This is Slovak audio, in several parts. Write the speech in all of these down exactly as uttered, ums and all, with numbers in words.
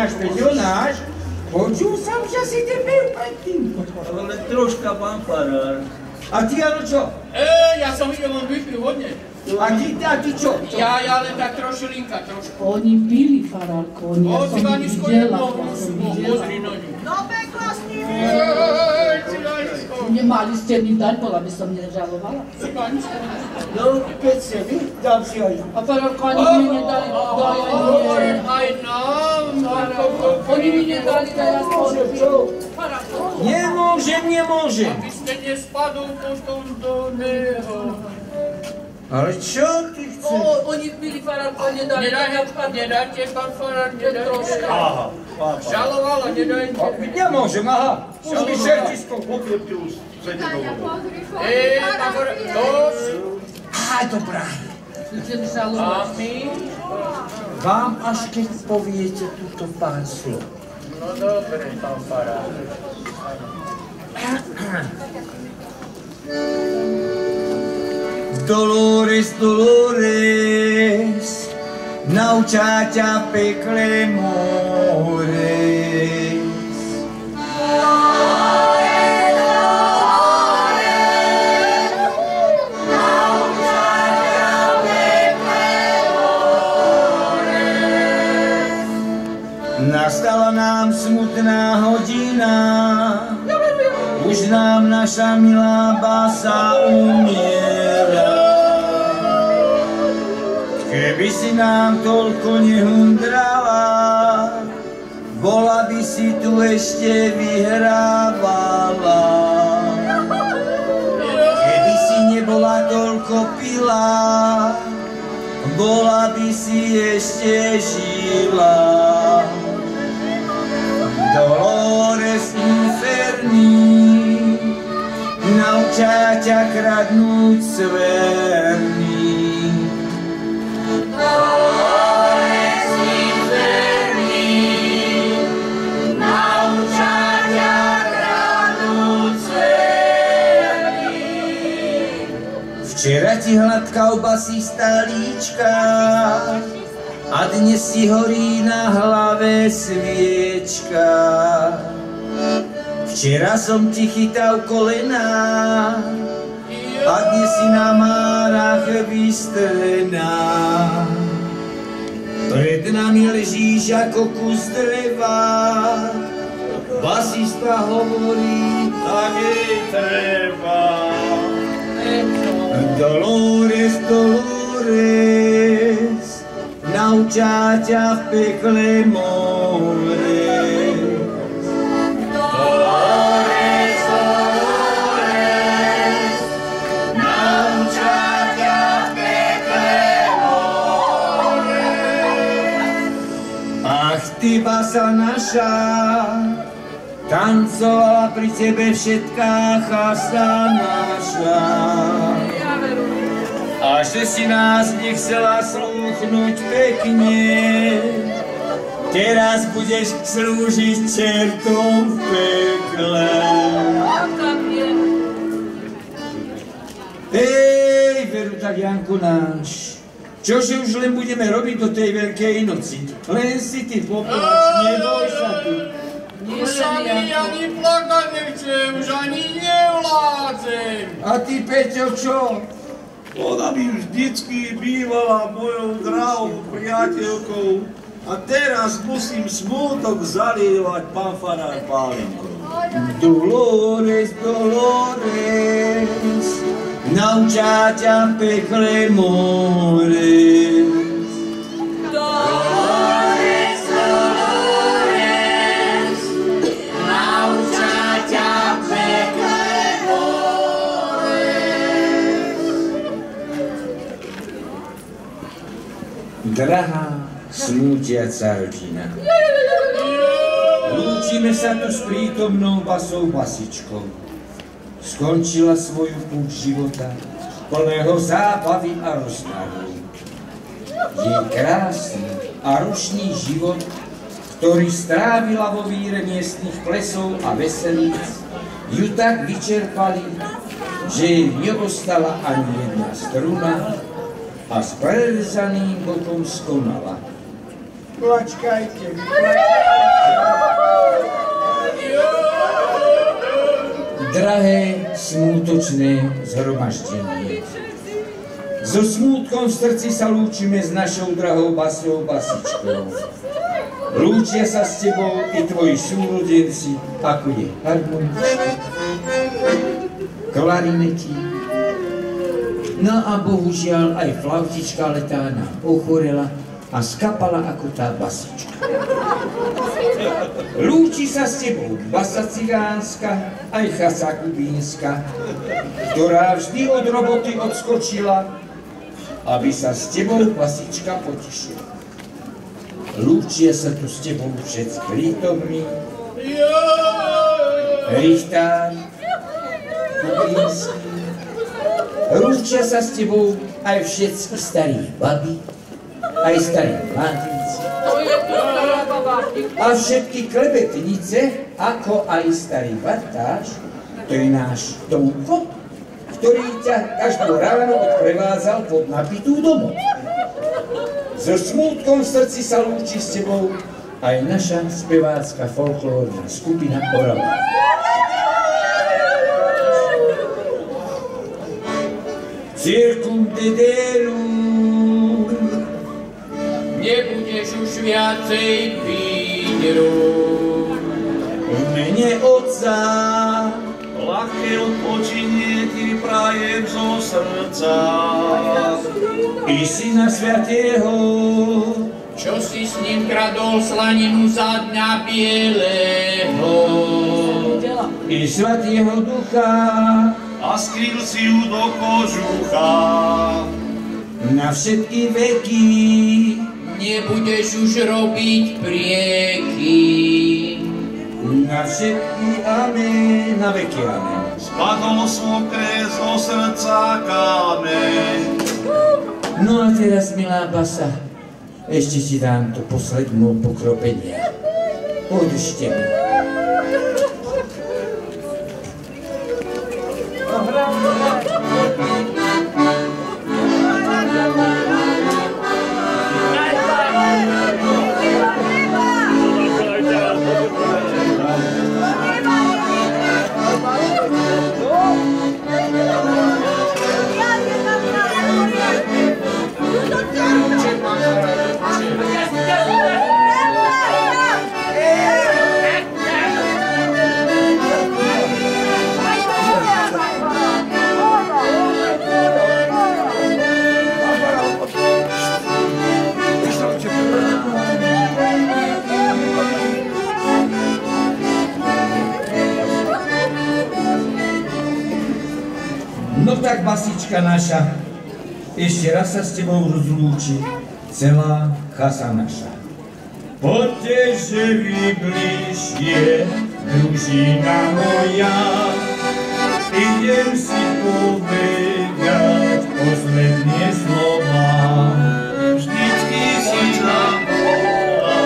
náš, Peťo, náš. Počul som, že si ty pil predtým. Ale troška, pán farár. A ty, ano, čo? Ej, ja som videl, on vypil hodne. A ty, a ty čo? Ja, ja len tak trošilinka, trošku. Oni pili, farárko, oni, ja som ich videla, ja som videla. Pozri na ňu. No pekla s nimi! Ej, cigánisko. Nemali ste mi dať, bola by som nežalovala. Cigánisko. No, keď ste vy, dám si aj. A farárko, ani mi nedali, daj aj nie. Aj nám, Oni mi nedali, daj aspoň. Farárko. Nemôžem, nemôžem. aby ste nespadol potom do neho. Ale čo ty chceš? O, oni pili, farárko, nedali, daj aspoň. Nedajte, pán farár, nedajte. Aha, Žalovala, nedajte. nemôžem, aha. Už mi šertisko. Tania, pozri, Ej, fotky, pán farár, fotografie. to Á, dobrá. Idem a žalovať. my? Vám až keď poviete túto pár slov. No dobre, pán farár. Dolores, Dolores, naučá ťa v pekle Mores. Nastala nám smutná hodina, už nám naša milá bása umiera. Keby si nám toľko nehundrala, bola by si tu ešte vyhrávala. Keby si nebola toľko pila, bola by si ešte žila. Dolores inferní, naučá ťa kradnúť sverný. Dolores inferní, naučá ťa kradnúť sverný. Včera ti hladká obasistá líčka, a dnes si horí na hlave sviečka. Včera som ti chytal kolena, a dnes si na márach vystrená. Pred nami ležíš ako kus dreva, basista hovorí, tak jej treba. Dolores, Dolores, naučá ťa v pekle Mores. Dolores, Dolores, naučá ťa v pekle Mores. Ach, ty basa naša, tancovala pri tebe všetká chasta naša. A že si nás nechcela slúchnuť pekne, teraz budeš slúžiť čertom v pekle. Ej, veru tak, Janko náš, čože už len budeme robiť do tej veľkej noci? Len si ty poplač, neboj sa tu. Už ani, ani plakať nechcem, už ani nevládzem. A ty, Peťo, čo? Ona by vždycky bývala mojou drahou priateľkou a teraz musím smútok zalievať, pán farár Pálinko. Dolores, Dolores, naučá ťa v pekle Mores. Dolores, Dolores, naučá ťa v pekle Mores. Drahá, smútiaca rodina, lúčime sa tu s prítomnou basou basičkou. Skončila svoju púť života, plného zábavy a rozmaru. Jej krásny a rušný život, ktorý strávila vo víre miestnych plesov a veselíc, ju tak vyčerpali, že jej neostala ani jedna struna a s prerezaným bokom skonala. Plačkajte, plačkajte. Drahé, smútočné zhromaždenie. So smútkom v srdci sa lúčime s našou drahou basou Basičkou. Lúčia sa s tebou i tvoji súrodenci, ako je harmonička, klarineti. No a bohužiaľ aj flautička letá nám ochorela a skapala ako tá Basička. Lúči sa s tebou basa cigánska, aj chasa kubínska, ktorá vždy od roboty odskočila, aby sa s tebou Basička potešila. Lúčia sa tu s tebou všetci prítomní, Richtár, Kubínsky. Lúčia sa s tebou aj všetci starí baby, aj starí mladíci. A všetky klebetnice, ako aj starý Bartáš, to je náš Tomko, ktorý ťa každú ráno odprevádzal pod napitú domov. So smútkom v srdci sa lúči s tebou aj naša spevácka folklórna skupina Orava. Circum dederum, nebudeš už viacej piť rum. v mene Otca, ľahké odpočinie ti prajem zo srdca. i Syna Svätého, Čo si s ním kradol slaninu za dňa bieleho. i Svätého Ducha, A skryl si ju do kožucha. na všetky veky. Nebudeš už robiť prieky. Na všetky amen, na veky amen. Spadol smokre zo srdca kameň. No a teraz, milá basa, ešte ti dám to poslednú pokropenie. Podržte mi. No tak, Basička naša, ešte raz sa s tebou rozlúči celá chasa naša. Poďte, že vy bližšie, družina moja, idem si povedať posledné slova. Vždycky si nám bola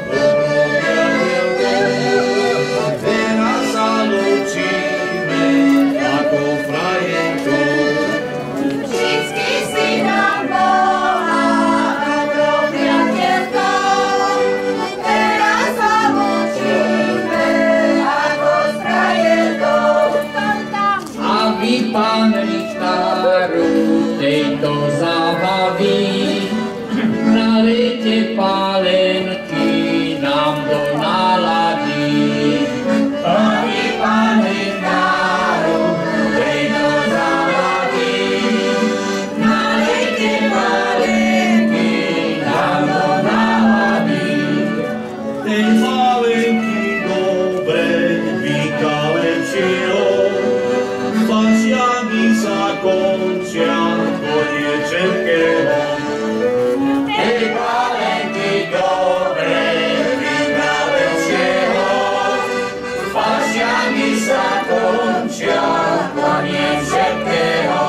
dobropriateľkou. Teraz sa lúčime ako frajerkou. Vždycky si nám bola dobropriateľkou. Teraz sa lúčime ako s frajerkou. A vy, pán Richtáru, tejto zábavy nalejte pálenky nám do nálady. A vy, pán Richtáru, tejto zábavy nalejte pálenky nám do nálady. Tej pálenky dobre vykalečilo, pašiami sa končia koniec všetkého. Tej pálenky dobre vykalečilo, pašiami sa končia koniec všetkého.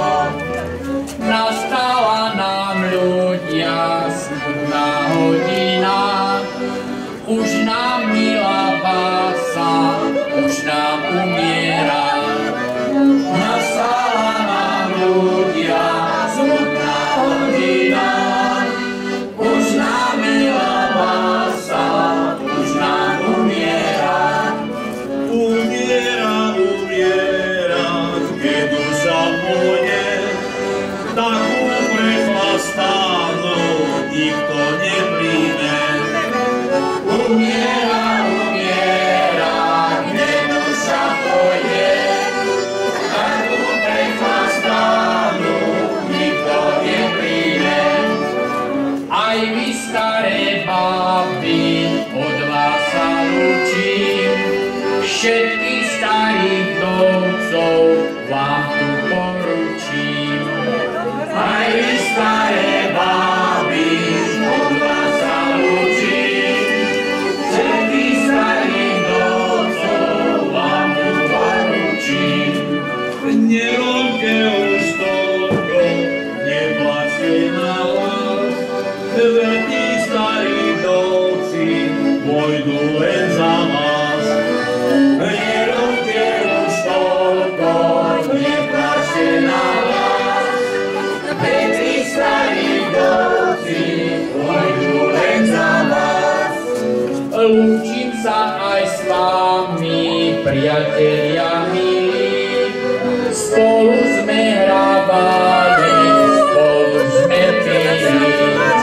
Nastala nám ľudia smutná hodina, už nám milá basa, už nám umiera. Nastala nám ľudia smutná hodina, už nám milá basa, už nám umiera. Aj vy staré baby, od vás sa lúčim, všetkých starých dovcov vám tu poručím. Aj vy staré baby, od vás sa lúčim, všetkých starých dovcov vám tu poručím. Nerobte už toľko, neplačte na vás, veď tí starí dovci pôjdu len za vás. Nerobte už toľko, neplačte na vás, veď tí starí dovci pôjdu len za vás. Lúčim sa aj s vami, priatelia milí, spolu sme hrávali, spolu sme pili.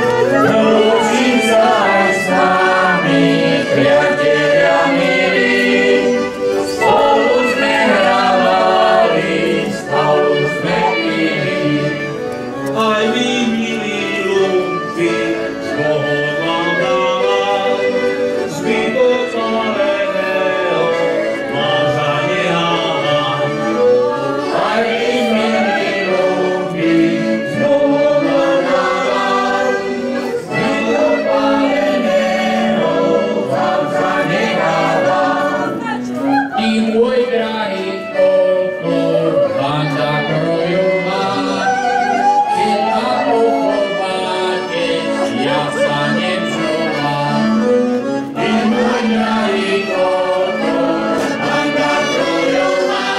Lúčim sa aj s vami, priatelia milí, spolu sme hrávali, spolu sme pili. Aj vy, milí lumpy, z Bohom vám dávam, zbytok zbaveného vám zanehávam. Aj vy, milí lumpy, z Bohom vám dávam, zbytok zbaveného vám zanehávam. Ty môj drahý folklor, banda krojová, keď ma pochováte, ja sa nevzrovám. Ty môj drahý folklor, banda krojová,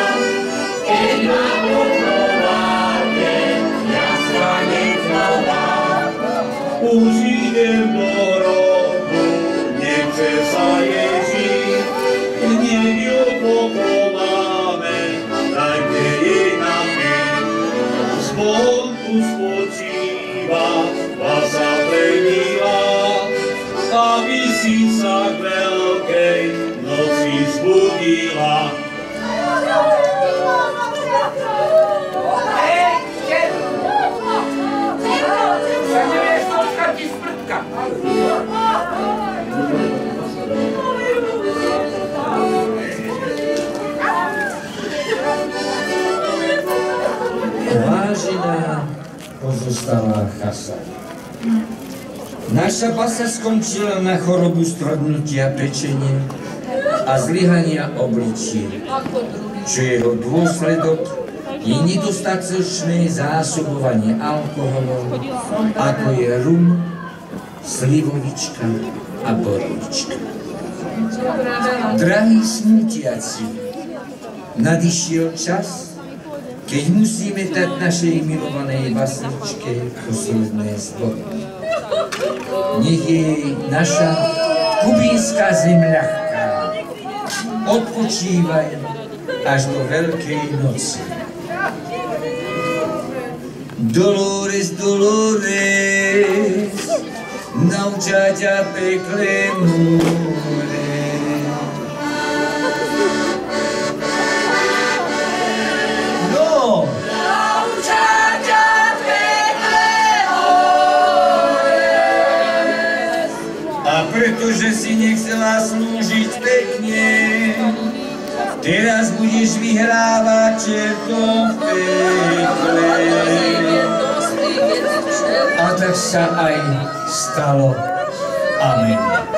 keď ma pochováte, ja sa nevzrovám. Už idem do robu, nechce sa Ježiš, nech ju pochováme, dajte jej napiť. S Bohom tu spočíva, vás sa plenila, aby si sa k veľkej noci zbudila. Vážená pozostalá chasa, naša basa skončila na chorobu strodnutia pečenia a zlyhania obličiek, čo jeho dôsledok je nedostatočné zásobovanie alkoholom, ako je rum, slivovička a borovička. Drahí smútiaci, nadišiel čas, keď musíme dať našej milovanej basničke posledné slovo. Nech je jej naša kubínska zem ľahká. Odpočívaj až do Veľkej noci. Dolores, Dolores, nauča ťa peklému more. Pretože si nechcela slúžiť pekne, teraz budeš vyhrávať čertom v pekle. A tak sa aj stalo. Amen.